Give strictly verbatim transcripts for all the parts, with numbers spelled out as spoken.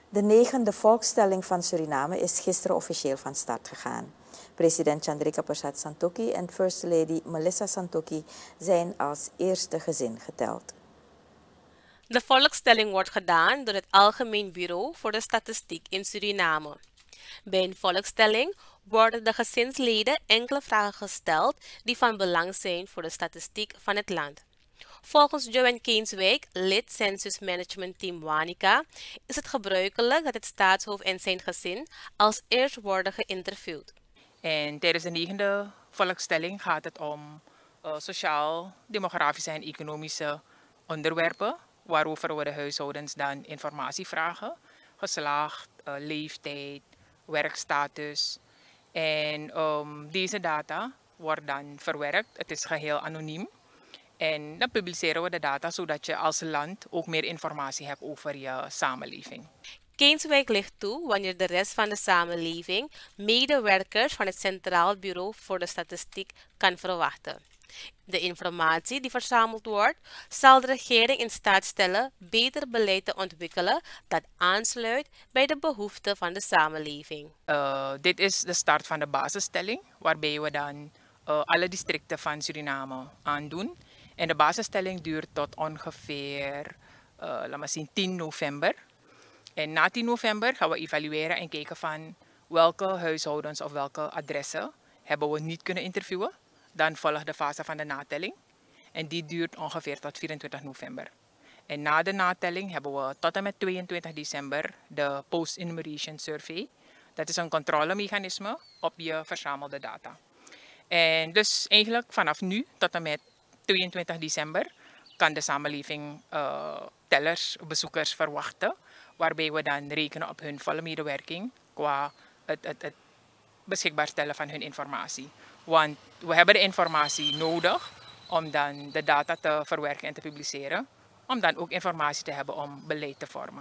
De negende Volkstelling van Suriname is gisteren officieel van start gegaan. President Chandrika Persat Santokhi en First Lady Melissa Santokhi zijn als eerste gezin geteld. De volkstelling wordt gedaan door het Algemeen Bureau voor de Statistiek in Suriname. Bij een volkstelling worden de gezinsleden enkele vragen gesteld die van belang zijn voor de statistiek van het land. Volgens Joanne Keenswijk, lid Census Management Team Wanica, is het gebruikelijk dat het staatshoofd en zijn gezin als eerst worden geïnterviewd. En tijdens de negende volkstelling gaat het om uh, sociaal, demografische en economische onderwerpen, waarover we de huishoudens dan informatie vragen. Geslacht, uh, leeftijd, werkstatus. En um, deze data wordt dan verwerkt. Het is geheel anoniem. En dan publiceren we de data zodat je als land ook meer informatie hebt over je samenleving. Keenswijk ligt toe wanneer de rest van de samenleving medewerkers van het Centraal Bureau voor de Statistiek kan verwachten. De informatie die verzameld wordt, zal de regering in staat stellen beter beleid te ontwikkelen dat aansluit bij de behoeften van de samenleving. Uh, dit is de start van de basisstelling, waarbij we dan uh, alle districten van Suriname aandoen. En de basisstelling duurt tot ongeveer uh, laat maar zien, tien november. En na tien november gaan we evalueren en kijken van welke huishoudens of welke adressen hebben we niet kunnen interviewen. Dan volgt de fase van de natelling. En die duurt ongeveer tot vierentwintig november. En na de natelling hebben we tot en met tweeëntwintig december de post-enumeration survey. Dat is een controlemechanisme op je verzamelde data. En dus eigenlijk vanaf nu tot en met tweeëntwintig december kan de samenleving uh, tellers, bezoekers verwachten. Waarbij we dan rekenen op hun volle medewerking qua het, het, het beschikbaar stellen van hun informatie. Want we hebben de informatie nodig om dan de data te verwerken en te publiceren. Om dan ook informatie te hebben om beleid te vormen.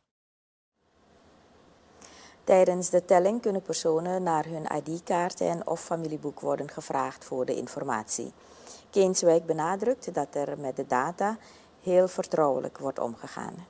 Tijdens de telling kunnen personen naar hun I D-kaart en of familieboek worden gevraagd voor de informatie. Keenswijk benadrukt dat er met de data heel vertrouwelijk wordt omgegaan.